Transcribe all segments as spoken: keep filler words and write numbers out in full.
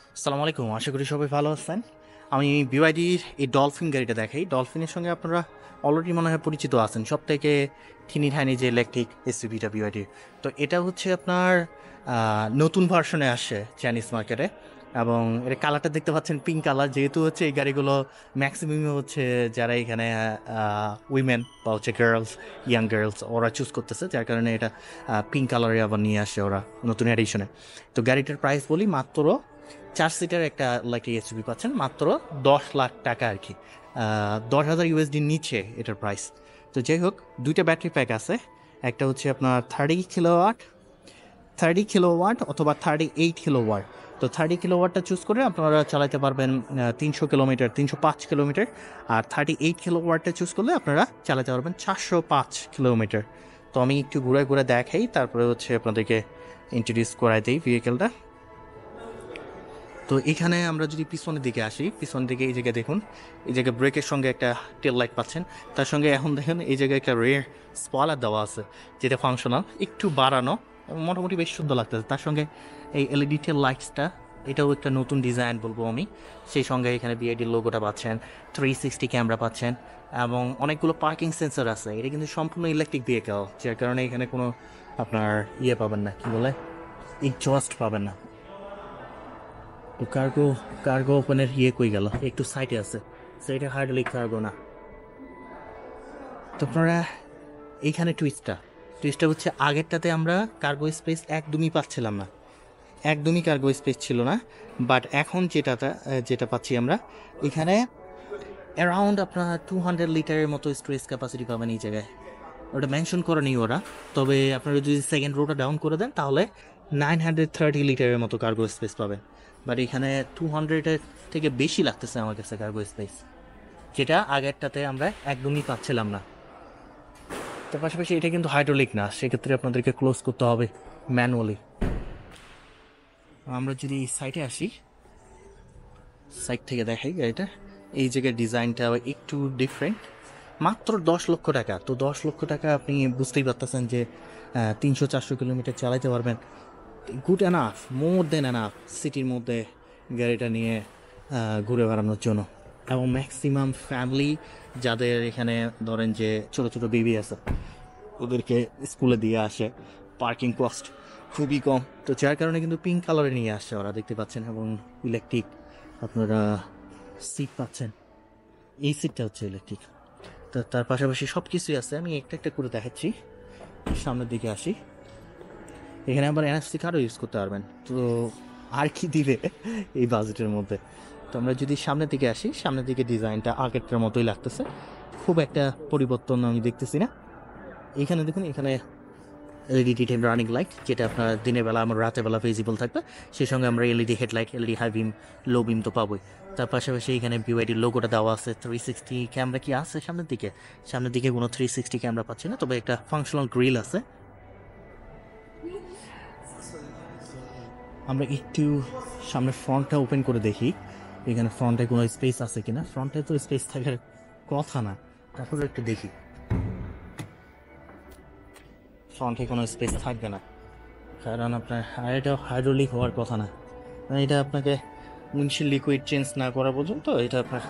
আসসালামু আলাইকুম, আশা করি সবাই ভালো আছেন। আমি বিওয়াইডির এই ডলফিন গাড়িটা দেখাই। ডলফিনের সঙ্গে আপনারা অলরেডি মনে হয় পরিচিত আছেন, সব থেকে থিনি ঠাইনি যে ইলেকট্রিক এসইউভিটা বিওয়াইডির। তো এটা হচ্ছে আপনার আহ, নতুন ভার্সনে আসছে চাইনিজ মার্কেটে, এবং এর কালারটা দেখতে পাচ্ছেন পিঙ্ক কালার। যেহেতু হচ্ছে এই গাড়িগুলো ম্যাক্সিমাম হচ্ছে যারা এখানে উইমেন বা হচ্ছে গার্লস, ইয়াং গার্লস ওরা চুজ করতেছে, যার কারণে এটা পিঙ্ক কালারে আবার নিয়ে আসে ওরা নতুন এডিশনে। তো গাড়িটার প্রাইস বলি, মাত্র চার সিটার একটা ইলেকট্রিক এসইউভি পাচ্ছেন মাত্র দশ লাখ টাকা আর কি। আহ, দশ হাজার ইউএসডির নিচে এটার প্রাইস। তো যাই হোক, দুইটা ব্যাটারি প্যাক আছে। একটা হচ্ছে আপনার thirty kilo watt thirty kilo watt অথবা থার্টি এইট কিলো ওয়াট। তো থার্টি কিলো ওয়াটটা চুজ করে আপনারা চালাতে পারবেন তিনশো কিলোমিটার, তিনশো পাঁচ কিলোমিটার। আর থার্টি এইট কিলো ওয়াটটা চুজ করলে আপনারা চালাতে পারবেন চারশো পাঁচ কিলোমিটার। তো আমি একটু ঘুরে ঘুরে দেখাই, তারপরে হচ্ছে আপনাদেরকে ইন্ট্রোডিউস করাই দিই ভেহিকেলটা। তো এখানে আমরা যদি পিছনের দিকে আসি, পিছনের দিকে এই জায়গায় দেখুন, এই জায়গায় ব্রেকের সঙ্গে একটা টেল লাইট পাচ্ছেন। তার সঙ্গে এখন দেখেন এই জায়গায় একটা রেয়ার স্পয়লার দেওয়া আছে, যেটা ফাংশনাল, একটু বাড়ানো এবং মোটামুটি বেশ সুন্দর লাগতেছে। তার সঙ্গে এই এলইডি টেল লাইটসটা, এটাও একটা নতুন ডিজাইন বলবো আমি। সেই সঙ্গে এখানে বিআইডির লোগোটা পাচ্ছেন, থ্রি সিক্সটি ক্যামেরা পাচ্ছেন, এবং অনেকগুলো পার্কিং সেন্সর আছে। এটা কিন্তু সম্পূর্ণ ইলেকট্রিক ভেহিকেল, যার কারণে এখানে কোনো আপনার ইয়ে পাবেন না, কি বলে, এক্সস্ট পাবেন না। তো কার্গো কার্গো ওপেনের ইয়ে কই গেল, একটু সাইডে আছে, সেইটা হার্ডলি কার্গো না। তো আপনারা এইখানে টুইস্টটা টুইস্টটা হচ্ছে, আগেরটাতে আমরা কার্গো স্পেস একদমই পাচ্ছিলাম না, একদমই কার্গো স্পেস ছিল না। বাট এখন যেটাটা যেটা পাচ্ছি আমরা, এখানে অ্যারাউন্ড আপনার টু হান্ড্রেড লিটারের মতো স্টোরেজ ক্যাপাসিটি পাবেন এই জায়গায়। ওটা মেনশন করেনি ওরা, তবে আপনারা যদি সেকেন্ড রোটা ডাউন করে দেন তাহলে নাইন হান্ড্রেড থার্টি লিটারের মতো কার্গো স্পেস পাবেন। বাট এখানে টু হান্ড্রেডের থেকে বেশি লাগতেছে আমার কাছে কার্গো স্পেস, যেটা আগেরটাতে আমরা একদমই পাচ্ছিলাম না। তার পাশাপাশি এটা কিন্তু হাইড্রোলিক না, সেক্ষেত্রে আপনাদেরকে ক্লোজ করতে হবে ম্যানুয়ালি। আমরা যদি এই সাইডে আসি, সাইড থেকে দেখাই গাড়িটা, এই জায়গায় ডিজাইনটা একটু ডিফারেন্ট। মাত্র দশ লক্ষ টাকা। তো দশ লক্ষ টাকা আপনি বুঝতেই পারতেছেন যে তিনশো চারশো কিলোমিটার চালাইতে পারবেন। Good enough, more than enough সিটির মধ্যে গাড়িটা নিয়ে আহ, ঘুরে বেড়ানোর জন্য। এবং ম্যাক্সিমাম ফ্যামিলি যাদের এখানে ধরেন যে ছোট ছোট বেবি আছে, ওদেরকে স্কুলে দিয়ে আসে, পার্কিং কস্ট খুবই কম। তো যার কারণে কিন্তু পিঙ্ক কালারে নিয়ে আসছে ওরা, দেখতে পাচ্ছেন। এবং ইলেকট্রিক আপনারা সিট পাচ্ছেন, এই সিটটা হচ্ছে ইলেকট্রিক। তো তার পাশাপাশি সব কিছুই আছে, আমি একটা একটা করে দেখাচ্ছি। সামনের দিকে আসি, এখানে আবার এনএফসি কার্ডও ইউজ করতে পারবেন। তো আর কি দিবে এই বাজেটের মধ্যে। তো আমরা যদি সামনের দিকে আসি, সামনের দিকে ডিজাইনটা আগেরটার মতোই লাগতেছে, খুব একটা পরিবর্তন আমি দেখতেছি না। এখানে দেখুন, এখানে এলইডি ডিটেম রানিং লাইট, যেটা আপনার দিনের বেলা আমার রাতের বেলা ভিজিবল থাকবে। সেই সঙ্গে আমরা LED headlight, LED high beam, low beam তো পাবোই। তার পাশাপাশি এখানে বিওআইডির লোগোটা দেওয়া আছে। থ্রি সিক্সটি ক্যামেরা কি আছে সামনের দিকে? সামনের দিকে কোনো থ্রি সিক্সটি ক্যামেরা পাচ্ছি না, তবে একটা ফাংশনাল গ্রিল আছে। আমরা একটু সামনে ফ্রন্টটা ওপেন করে দেখি, এখানে ফ্রন্টে কোনো স্পেস আছে কিনা। ফ্রন্টে তো স্পেস থাকার কথা না, তারপরে একটু দেখি। ফ্রন্টে কোনো স্পেস থাকবে না, কারণ আপনার এটা হাইড্রোলিক হওয়ার কথা না। মানে এটা আপনাকে উইন্ডশিল্ড লিকুইড চেঞ্জ না করা পর্যন্ত এটা আপনার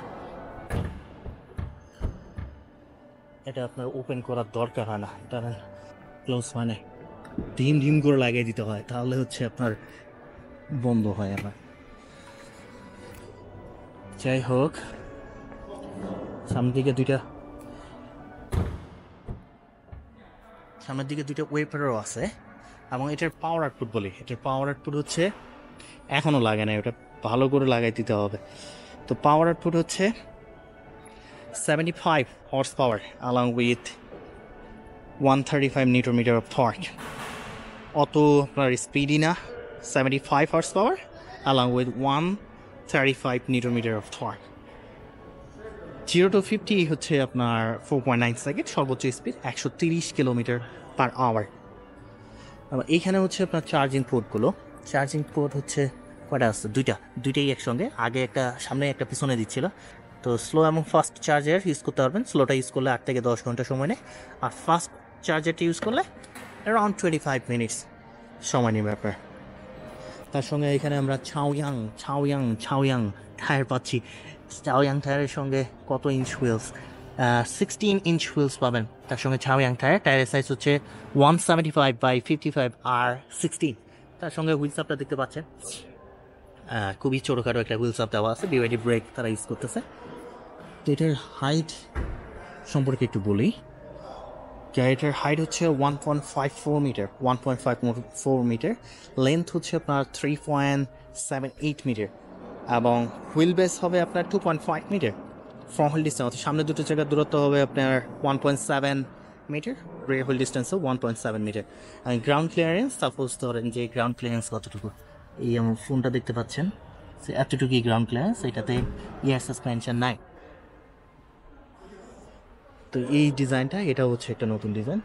এটা আপনার ওপেন করার দরকার হয় না। এটা ক্লোজ মানে ধিম ধিম করে লাগিয়ে দিতে হয়, তাহলে হচ্ছে আপনার বন্ধ হয় আবার। যাই হোক, সামনের দিকে দুইটা সামনের দিকে দুইটা ওয়েপারও আছে। এবং এটার পাওয়ার আউটপুট বলি, এটার পাওয়ার আউটপুট হচ্ছে এখনও লাগে না, ওটা ভালো করে লাগাই দিতে হবে। তো পাওয়ার আউটপুট হচ্ছে seventy five horse power along with one thirty five newton metre of torque. অত আপনার স্পিডি না, seventy five horse power along with one thirty five newton metre of torque. Zero to fifty হচ্ছে আপনার four point nine second, সর্বোচ্চ speed একশো তিরিশ kilometre per hour. আবার এইখানে হচ্ছে আপনার চার্জিং পোর্টগুলো, চার্জিং পোর্ট হচ্ছে কয়টা আছে? দুইটা, দুইটাই একসঙ্গে, আগে একটা সামনে একটা পিছনে দিচ্ছিল। তো স্লো এবং ফাস্ট চার্জার ইউজ করতে পারবেন। স্লোটা ইউজ করলে আট থেকে দশ ঘন্টা সময় নেয়, আর ফাস্ট চার্জারটা ইউজ করলে অ্যারাউন্ড টোয়েন্টি ফাইভ মিনিটস সময় নেবে আপনার। তার সঙ্গে এখানে আমরা ছাওয়াং ছাওয়াং ছাওয়াং টায়ার পাচ্ছি। ছাওয়াং টায়ারের সঙ্গে কত inch wheels? Sixteen inch wheels পাবেন তার সঙ্গে ছাওয়াং টায়ার। টায়ারের সাইজ হচ্ছে one seventy five by fifty five আর সিক্সটিন। তার সঙ্গে হুইলস আপটা দেখতে পাচ্ছেন, খুবই ছোটোখাটো একটা হুইলস আপ দেওয়া আছে, বিওয়াইডি ব্রেক তারা ইউজ করতেছে। তো এটার হাইট সম্পর্কে একটু বলি। গাড়িটার হাইট হচ্ছে one point five four metre one point five four metre length হচ্ছে আপনার three point seven eight metre এবং হুইল বেস হবে আপনার two point five metre. Front wheel distance সামনে দুটো জায়গার দূরত্ব হবে আপনার one point seven metre, rear wheel ডিস্টেন্সও one point seven metre. Ground clearance suppose ধরেন যে গ্রাউন্ড ক্লিয়ারেন্স কতটুকু, এই আমার ফোনটা দেখতে পাচ্ছেন এতটুকুই গ্রাউন্ড ক্লিয়ারেন্স, এটাতে এয়ার সাসপেনশন নাই। তো এই ডিজাইনটা এটা হচ্ছে একটা নতুন ডিজাইন।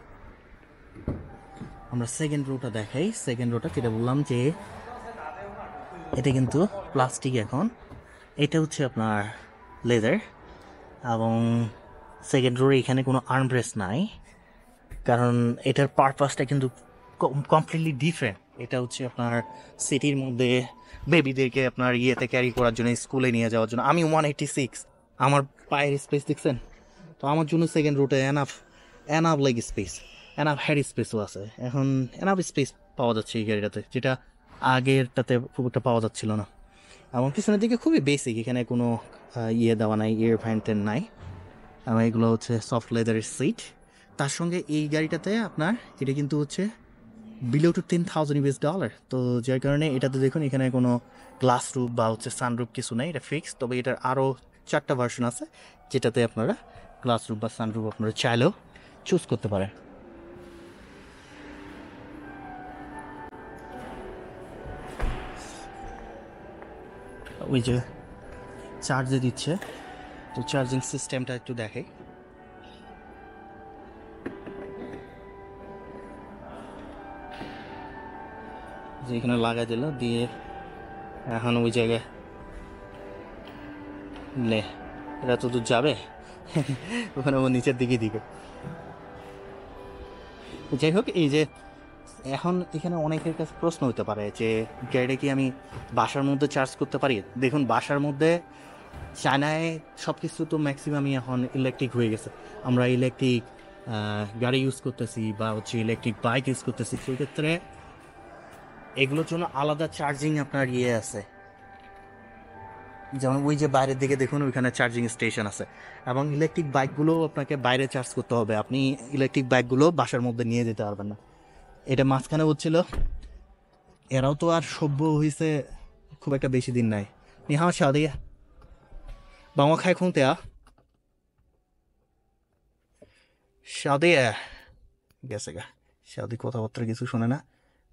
আমরা সেকেন্ড রোটা দেখাই। সেকেন্ড রোটা যেটা বললাম যে এটা কিন্তু প্লাস্টিক, এখন এটা হচ্ছে আপনার লেদার এবং সেকেন্ড রোর এখানে কোনো আর্মরেস্ট নাই, কারণ এটার পারপাসটা কিন্তু কমপ্লিটলি ডিফারেন্ট। এটা হচ্ছে আপনার সিটির মধ্যে বেবিদেরকে আপনার ইয়েতে ক্যারি করার জন্য, স্কুলে নিয়ে যাওয়ার জন্য। আমি ওয়ান এইটটি সিক্স, আমার পায়ের স্পেস দেখছেন? তো আমার জন্য সেকেন্ড রোটে enough enough leg space, enough head স্পেসও আছে। এখন এনাফ স্পেস পাওয়া যাচ্ছে এই গাড়িটাতে, যেটা আগেরটাতে খুব একটা পাওয়া যাচ্ছিল না। এবং পিছনের দিকে খুবই বেসিক, এখানে কোনো ইয়ে দেওয়া নাই, ইয়ার ফ্যান্টেন নাই, এবং এগুলো হচ্ছে সফট লেদারের সিট। তার সঙ্গে এই গাড়িটাতে আপনার এটা কিন্তু হচ্ছে below two ten thousand US dollar. তো যার কারণে এটাতে দেখুন এখানে কোনো গ্লাস রুপ বা হচ্ছে সানরুপ কিছু নেই, এটা ফিক্স। তবে এটার আরও চারটা ভার্সন আছে যেটাতে আপনারা গ্লাস রুপ বা সানরুপ আপনারা চাইলেও চুজ করতে পারেন। ওই যে চার্জে দিচ্ছে, তো চার্জিং সিস্টেমটা একটু দেখে। যে এখানে লাগাই দিল, দিয়ে এখন ওই জায়গায় নে এটা তো দূর যাবে, ওখানে ও নিচের দিকে দিকে। যাই হোক, এই যে এখন এখানে অনেকের কাছে প্রশ্ন হতে পারে যে গাড়িটা কি আমি বাসার মধ্যে চার্জ করতে পারি? দেখুন, বাসার মধ্যে চায়নায় সব কিছু তো ম্যাক্সিমামই এখন ইলেকট্রিক হয়ে গেছে। আমরা ইলেকট্রিক গাড়ি ইউজ করতেছি বা হচ্ছে ইলেকট্রিক বাইক ইউজ করতেছি, সেক্ষেত্রে এগুলোর জন্য আলাদা চার্জিং আপনার ইয়ে আছে। যেমন ওই যে বাইরের দিকে দেখুন, ওইখানে চার্জিং স্টেশন আছে। এবং ইলেকট্রিক বাইকগুলো আপনাকে বাইরে চার্জ করতে হবে, আপনি ইলেকট্রিক বাইকগুলো বাসার মধ্যে নিয়ে যেতে পারবেন না। এটা মাঝখানে হচ্ছিল, এরাও তো আর সভ্য হয়েছে খুব একটা বেশি দিন নাই। নি হা শাদি বাংলা খাই খুঁতে আ শাদি গেছে গা, শাদি কথাবার্তা কিছু শোনে না।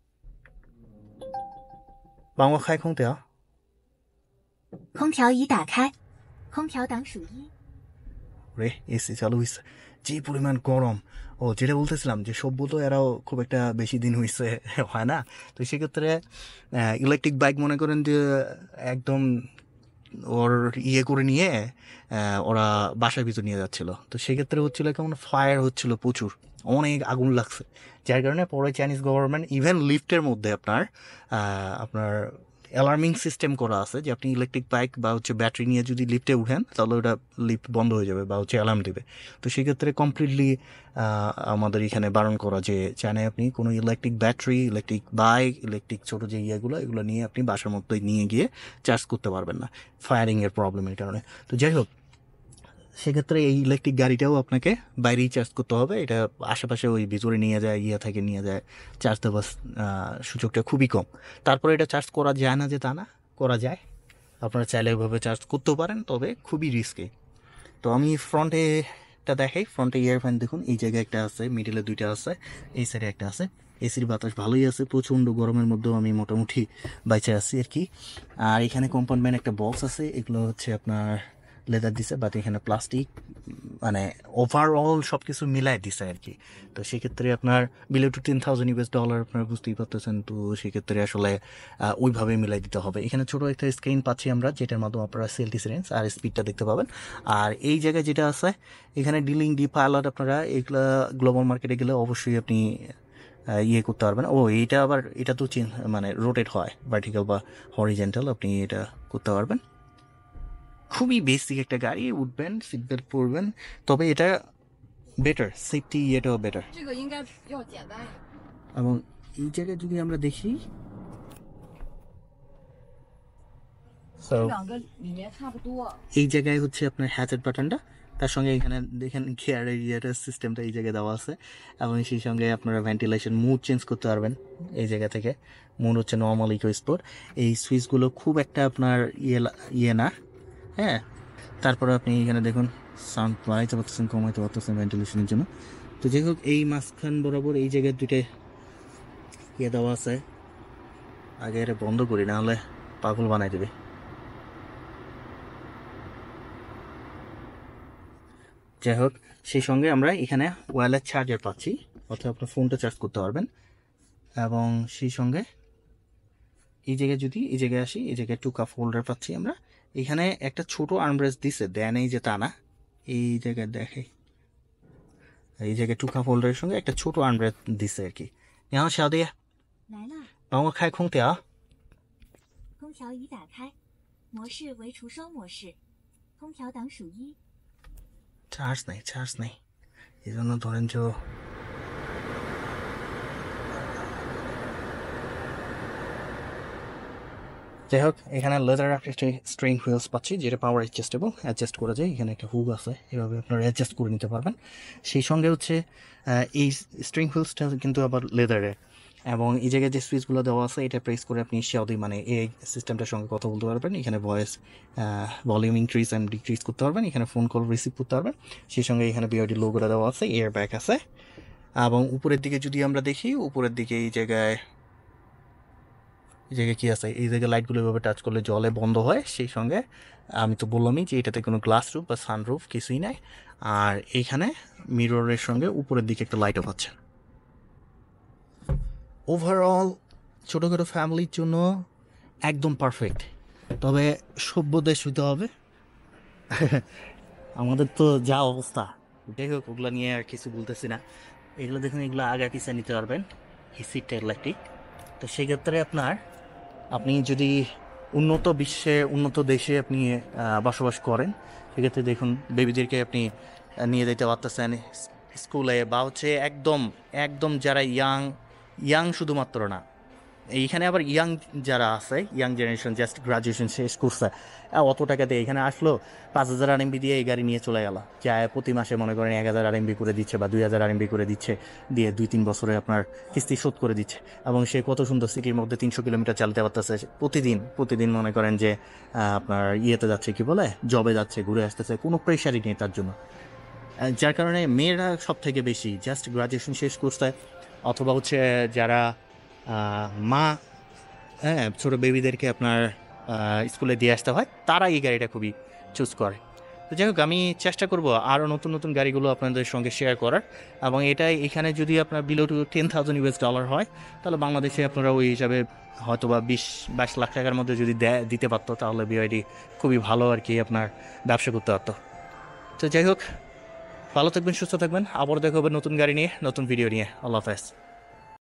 বাংলা খাই খুঁতে আ 空调已打开，空调档数一。 রে এসি চালু হয়েছে, যে পরিমাণ গরম। ও যেটা বলতেছিলাম যে সভ্য তো এরাও খুব একটা বেশি দিন হয়েছে হয় না। তো সেক্ষেত্রে ইলেকট্রিক বাইক মনে করেন যে একদম ওর ইয়ে করে নিয়ে ওরা বাসার ভিতর নিয়ে যাচ্ছিল। তো সেক্ষেত্রে হচ্ছিল কেমন ফায়ার হচ্ছিল, প্রচুর অনেক আগুন লাগছে। যার কারণে পরে চাইনিজ গভর্নমেন্ট ইভেন লিফটের মধ্যে আপনার আপনার অ্যালার্মিং সিস্টেম করা আছে যে আপনি ইলেকট্রিক বাইক বা হচ্ছে ব্যাটারি নিয়ে যদি লিফটে উঠেন তাহলে ওটা লিফট বন্ধ হয়ে যাবে বা হচ্ছে অ্যালার্ম দেবে। তো সেক্ষেত্রে কমপ্লিটলি আমাদের এখানে বারণ করা যে চায়নায় আপনি কোনো electric battery, electric bike, electric ছোটো যে ইয়েগুলো এগুলো নিয়ে আপনি বাসার মধ্যে নিয়ে গিয়ে চার্জ করতে পারবেন না, ফায়ারিংয়ের প্রবলেমের কারণে। তো যাই হোক, সেক্ষেত্রে এই ইলেকট্রিক গাড়িটাও আপনাকে বাইরেই চার্জ করতে হবে। এটা আশেপাশে ওই ভিতরে নিয়ে যায়, ইয়ে থেকে নিয়ে যায়, চার্জ দেওয়ার সুযোগটা খুবই কম। তারপরে এটা চার্জ করা যায় না যে তা না, করা যায়, আপনারা চাইলে ওইভাবে চার্জ করতেও পারেন, তবে খুবই রিস্কি। তো আমি ফ্রন্টেটা দেখাই। ফ্রন্টে ইয়ার ফ্যান দেখুন, এই জায়গায় একটা আছে, মিডিলে দুইটা আছে, এই সাইডে একটা আছে। এসির বাতাস ভালোই আছে, প্রচণ্ড গরমের মধ্যেও আমি মোটামুটি বাইচে আছি আর কি। আর এখানে কম্পার্টমেন্ট একটা বক্স আছে, এগুলো হচ্ছে আপনার লেদার দিছে, বাট এখানে প্লাস্টিক, মানে ওভারঅল সব কিছু মিলাই দিছে আর কি। তো সেক্ষেত্রে আপনার below two ten thousand US dollar আপনার বুঝতেই পারতেছেন। তো সেক্ষেত্রে আসলে ওইভাবে মিলাই দিতে হবে। এখানে ছোটো একটা স্ক্রিন পাচ্ছি আমরা, যেটার মাধ্যমে আপনারা সেলটিস রেঞ্জ আর স্পিডটা দেখতে পাবেন। আর এই জায়গায় যেটা আছে, এখানে ডিলিং ডি পাইলট, আপনারা এগুলা গ্লোবাল মার্কেটে গেলে অবশ্যই আপনি ইয়ে করতে পারবেন। ও এইটা আবার এটা তো চেঞ্জ মানে রোটেট হয় ভার্টিক্যাল বা হরিজেন্টাল, আপনি এটা করতে পারবেন। খুবই বেসিক একটা গাড়ি, উঠবেন সিট বেল্ট পরবেন, তবে এটা বেটার সেফটি ইয়েটাও বেটার। 这个应该比较简单呀。 এবং এই জায়গায় যদি আমরা দেখি 这两个里面差不多。 এই জায়গায় হচ্ছে আপনার হ্যাচেট বাটনটা, তার সঙ্গে এখানে দেখেন গিয়ার এরিয়াটার সিস্টেমটা এই জায়গায় দেওয়া আছে, এবং সেই সঙ্গে আপনারা ভেন্টিলেশন মুড চেঞ্জ করতে পারবেন এই জায়গা থেকে। মুড হচ্ছে নর্মাল ইকো স্পোর্ট। এই সুইচগুলো খুব একটা আপনার ইয়ে লা- ইয়ে না, হ্যাঁ। তারপরে আপনি এখানে দেখুন সাউন্ড বাড়াইতে পারতেছেন, কমাইতে পারতেছেন ভেন্টিলেশনের জন্য। তো যাই হোক, এই মাঝখান বরাবর এই জায়গায় দুইটা ইয়ে দেওয়া আছে। আগে এটা বন্ধ করি, না হলে পাগল বানাই দেবে। যাই হোক, সেই সঙ্গে আমরা এখানে ওয়্যারলেস চার্জার পাচ্ছি, অর্থাৎ আপনার ফোনটা চার্জ করতে পারবেন। এবং সেই সঙ্গে এই জায়গায় যদি এই জায়গায় আসি, এই জায়গায় টু কাপ হোল্ডার পাচ্ছি আমরা। এখানে একটা ছোট আর্মরেস্ট দিছে, দেন এই যে তা না, এই জায়গায় দেখে এই জায়গায় টু কাপ হোল্ডারের সঙ্গে একটা ছোট আর্মরেস্ট দিছে আর কি। 你好，小弟， 来了， 帮我开空调。 空调已打开，模式为除霜模式，空调档数一。 চার্জ নেই, চার্জ নেই, এই জন্য ধরেন যে যাই হোক, এখানে লেদার স্ট্রিং হুইলস পাচ্ছি, যেটা পাওয়ার অ্যাডজাস্টেবল, অ্যাডজাস্ট করা যায়। এখানে একটা হুক আছে, এভাবে আপনারা অ্যাডজাস্ট করে নিতে পারবেন। সেই সঙ্গে হচ্ছে আহ, এই স্ট্রিং হুইলসটা কিন্তু আবার লেদারের, এবং এই জায়গায় যে সুইচগুলো দেওয়া আছে এটা প্রেস করে আপনি সাথে মানে এই সিস্টেমটার সঙ্গে কথা বলতে পারবেন। এখানে voice volume increase and decrease করতে পারবেন, এখানে ফোন কল রিসিভ করতে পারবেন। সেই সঙ্গে এখানে বিআরডি লোগোটা দেওয়া আছে, এয়ার ব্যাগ আছে। এবং উপরের দিকে যদি আমরা দেখি, উপরের দিকে এই জায়গায় এই জায়গায় কী আছে, এই জায়গায় লাইটগুলো এভাবে টাচ করলে জলে বন্ধ হয়। সেই সঙ্গে আমি তো বললামই যে এটাতে কোনো গ্লাস রুফ বা সানরুফ কিছুই নাই। আর এইখানে মিররের সঙ্গে উপরের দিকে একটা লাইটও পাচ্ছেন। ওভারঅল ছোটোখাটো ফ্যামিলির জন্য একদম পারফেক্ট, তবে সভ্য দেশ হইতে হবে। আমাদের তো যা অবস্থা, যাই হোক ওগুলো নিয়ে আর কিছু বলতেছি না। এগুলো দেখুন, এগুলো আগে পিছে নিতে পারবেন, এই সিটটা ইলেকট্রিক। তো সেক্ষেত্রে আপনার আপনি যদি উন্নত বিশ্বে উন্নত দেশে আপনি আহ, বসবাস করেন, সেক্ষেত্রে দেখুন বেবিদেরকে আপনি আহ, নিয়ে যেতে পারতেছেন স্কুলে, বা হচ্ছে একদম একদম যারা ইয়াং ইয়াং শুধুমাত্র না, এইখানে আবার ইয়াং যারা আছে, ইয়াং জেনারেশন জাস্ট গ্রাজুয়েশন শেষ করছে, আহ, অত টাকা দিয়ে এখানে আসলো, পাঁচ হাজার আর এমবি দিয়ে এই গাড়ি নিয়ে চলে গেল, যায় প্রতি মাসে মনে করেন এক হাজার আর এমবি করে দিচ্ছে বা দুই হাজার আর এমবি করে দিচ্ছে, দিয়ে দুই তিন বছরে আপনার কিস্তি শোধ করে দিচ্ছে। এবং সে কত সুন্দর সিটির মধ্যে তিনশো কিলোমিটার চালাতে পারতেছে প্রতিদিন প্রতিদিন মনে করেন যে আহ, আপনার ইয়েতে যাচ্ছে, কি বলে, জবে যাচ্ছে, ঘুরে আসতেছে, কোনো প্রেশারই নেই তার জন্য। আহ, যার কারণে মেয়েরা সব থেকে বেশি জাস্ট গ্রাজুয়েশন শেষ করছে, অথবা হচ্ছে যারা আহ, মা, হ্যাঁ, ছোটো বেবিদেরকে আপনার আহ, স্কুলে দিয়ে আসতে হয়, তারা এই গাড়িটা খুবই চুজ করে। তো যাই হোক, আমি চেষ্টা করব আরও নতুন নতুন গাড়িগুলো আপনাদের সঙ্গে শেয়ার করার। এবং এটাই এখানে যদি আপনার below two ten thousand US dollar হয়, তাহলে বাংলাদেশে আপনারা ওই হিসাবে হয়তো বা বিশ বাইশ লাখ টাকার মধ্যে যদি দেয় দিতে পারতো, তাহলে বিআইডি খুবই ভালো আর কি আপনার ব্যবসা করতে পারতো। তো যাই হোক, ভালো থাকবেন, সুস্থ থাকবেন, আবার দেখা হবে নতুন গাড়ি নিয়ে, নতুন ভিডিও নিয়ে। আল্লাহ হাফেজ।